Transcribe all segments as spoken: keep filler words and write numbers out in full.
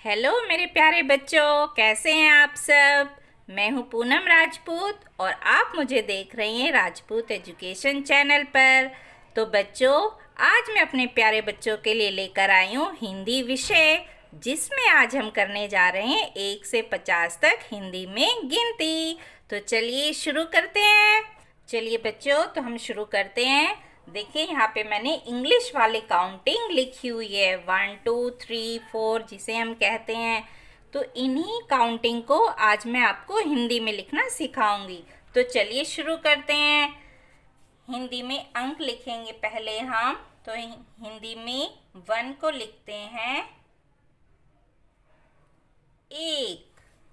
Hello मेरे प्यारे बच्चों, कैसे हैं आप सब। मैं हूं पूनम राजपूत और आप मुझे देख रही हैं राजपूत एजुकेशन चैनल पर। तो बच्चों, आज मैं अपने प्यारे बच्चों के लिए लेकर आई हूं हिंदी विषय, जिसमें आज हम करने जा रहे हैं एक से पचास तक हिंदी में गिनती। तो चलिए शुरू करते हैं। चलिए बच्चों, तो हम शुरू करते हैं। देखिए, यहाँ पे मैंने इंग्लिश वाली काउंटिंग लिखी हुई है, वन टू थ्री फोर जिसे हम कहते हैं। तो इन्हीं काउंटिंग को आज मैं आपको हिंदी में लिखना सिखाऊंगी। तो चलिए शुरू करते हैं। हिंदी में अंक लिखेंगे पहले हम। तो हिंदी में वन को लिखते हैं एक,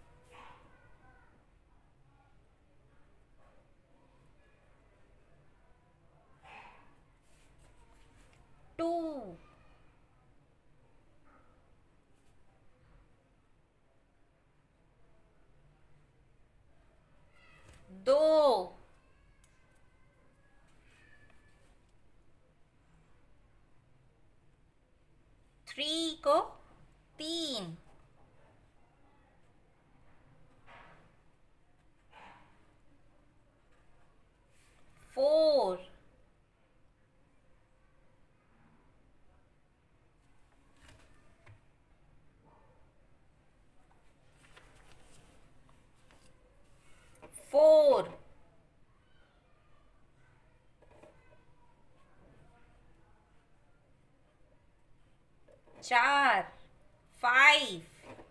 टू, दो, थ्री को तीन, फोर, फोर, चार, फाइव,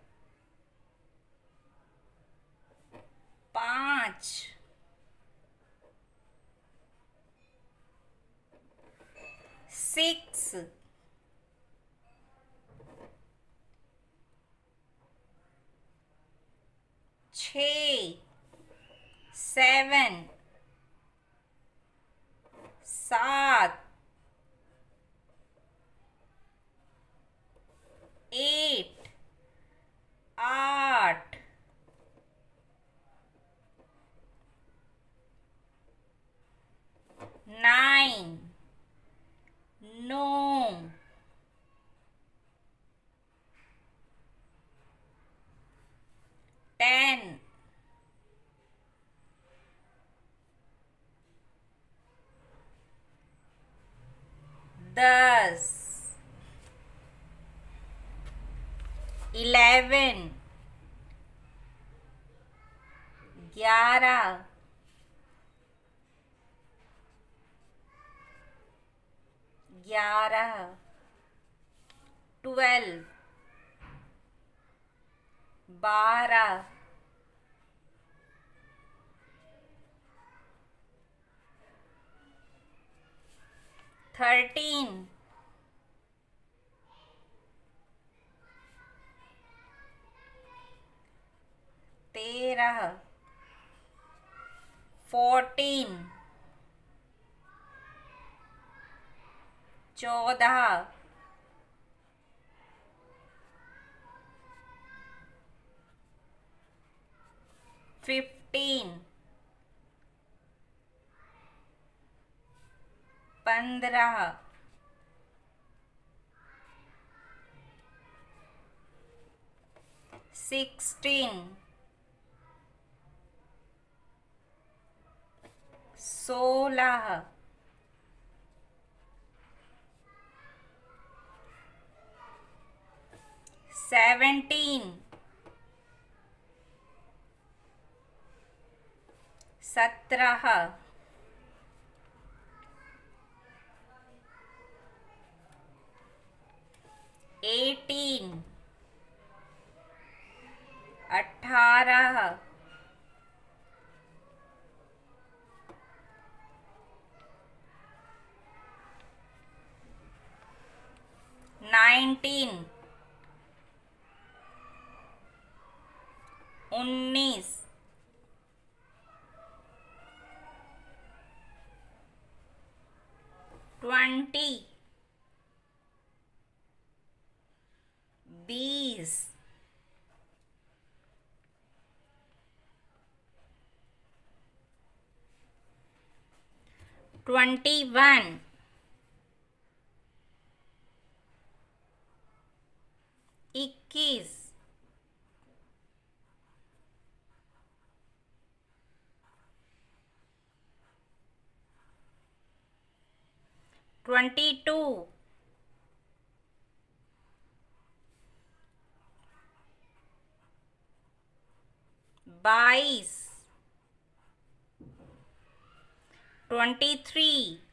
पाँच, सिक्स, छ, सेवन, सात, एट, आठ, नाइन, नौ, टेन, दस, इलेवन, ग्यारह, ग्यारह, ट्वेल्व, बारह, थर्टीन, तेरह, फोर्टीन, चौदह, फिफ्टीन, पंद्रह, सिक्सटीन, सोलह, सेवेंटीन, सत्रह, एटीन, अठारह, नाइनटीन, उन्नीस, ट्वेंटी, बीस, ट्वेंटी वन, इक्कीस, ट्वेंटी टू, बाईस, ट्वेंटी थ्री,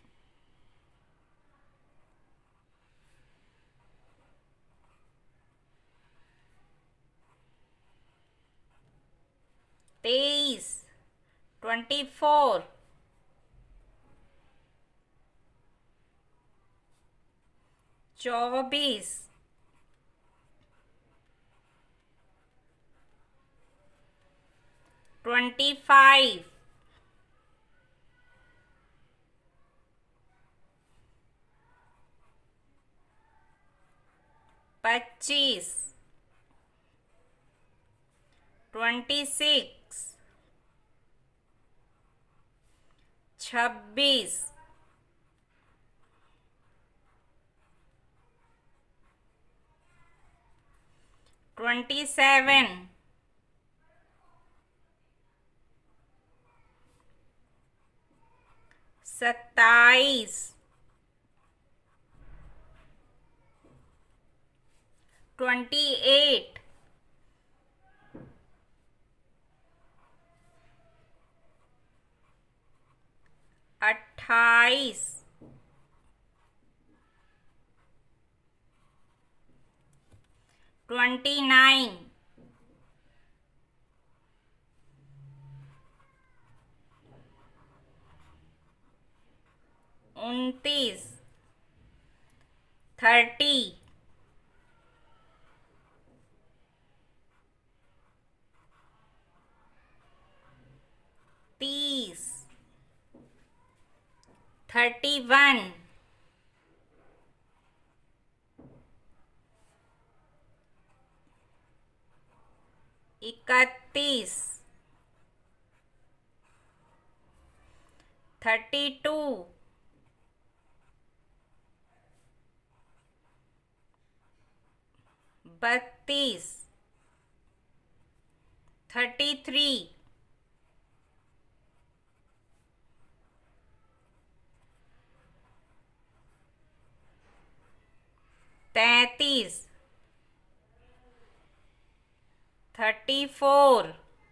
तेईस, ट्वेंटी फोर, चौबीस, ट्वेंटी फाइव, पच्चीस, ट्वेंटी सिक्स, छब्बीस, ट्वेंटी सेवन, सत्ताईस, ट्वेंटी एट, अट्ठाईस, ट्वेंटी नाइन, उनतीस, थर्टी, तीस, थर्टी वन, इकतीस, थर्टी टू, बत्तीस, थर्टी थ्री, तैतीस, थर्टी फोर,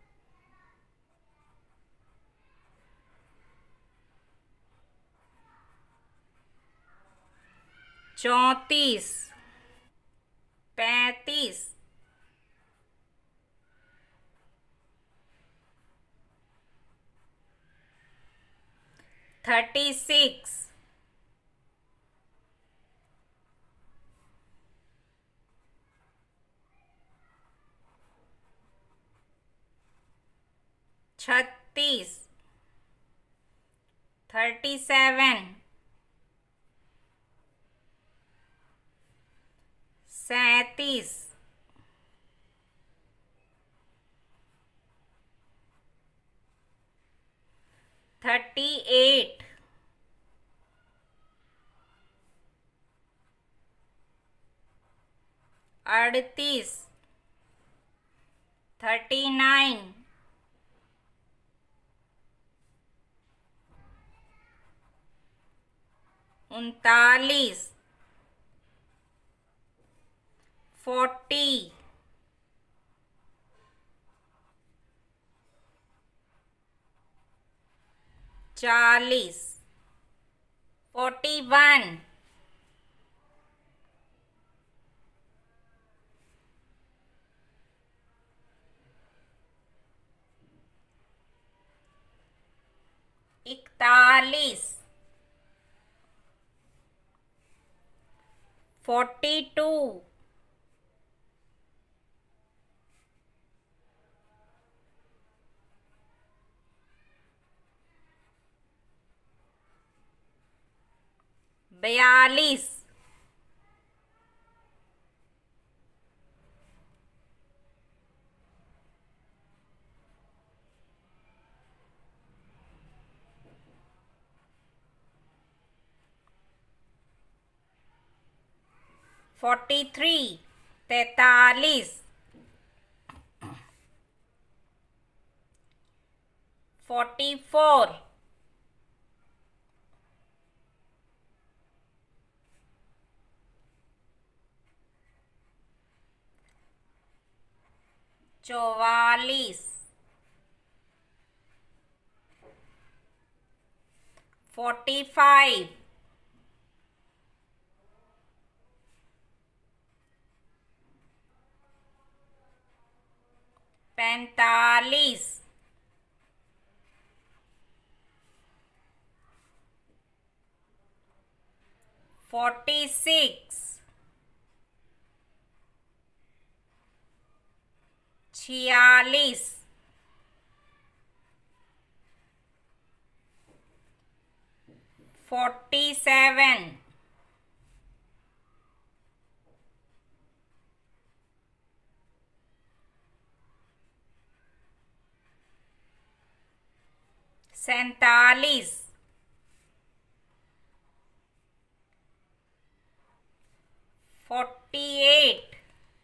चौंतीस, पैंतीस, थर्टी सिक्स, छत्तीस, थर्टी सेवन, सैंतीस, थर्टी एट, अड़तीस, थर्टी नाइन, उनतालीस, फोर्टी, चालीस, फोर्टी वन, इकतालीस, फोर्टी टू, बयालीस, फोर्टी थ्री, तैतालीस, फोर्टी फोर, चौवालीस, फोर्टी फाइव, पैंतालीस, फोर्टी सिक्स, छियालीस, फोर्टी सेवन, सैतालीस, फोर्टी एट,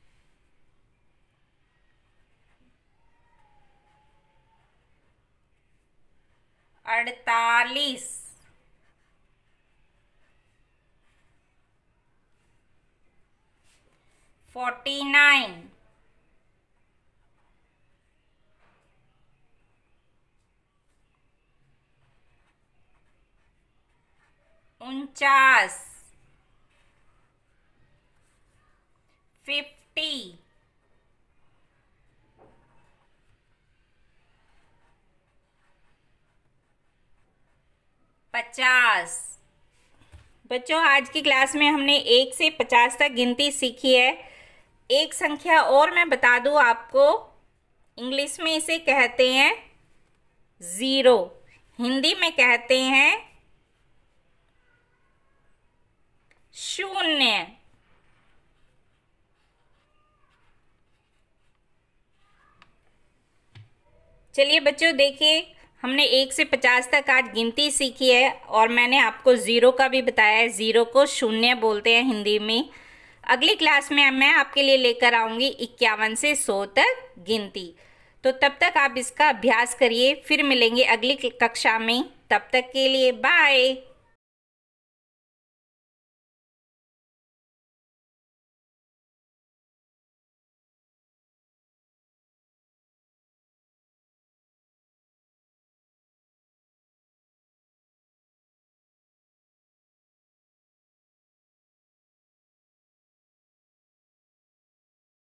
अड़तालीस, फोर्टी नाइन, उनचास, फिफ्टी, पचास। बच्चों, आज की क्लास में हमने एक से पचास तक गिनती सीखी है। एक संख्या और मैं बता दूं आपको, इंग्लिश में इसे कहते हैं ज़ीरो, हिंदी में कहते हैं शून्य। चलिए बच्चों, देखिए हमने एक से पचास तक आज गिनती सीखी है और मैंने आपको ज़ीरो का भी बताया है। ज़ीरो को शून्य बोलते हैं हिंदी में। अगली क्लास में मैं आपके लिए लेकर आऊँगी इक्यावन से सौ तक गिनती। तो तब तक आप इसका अभ्यास करिए, फिर मिलेंगे अगली कक्षा में। तब तक के लिए बाय।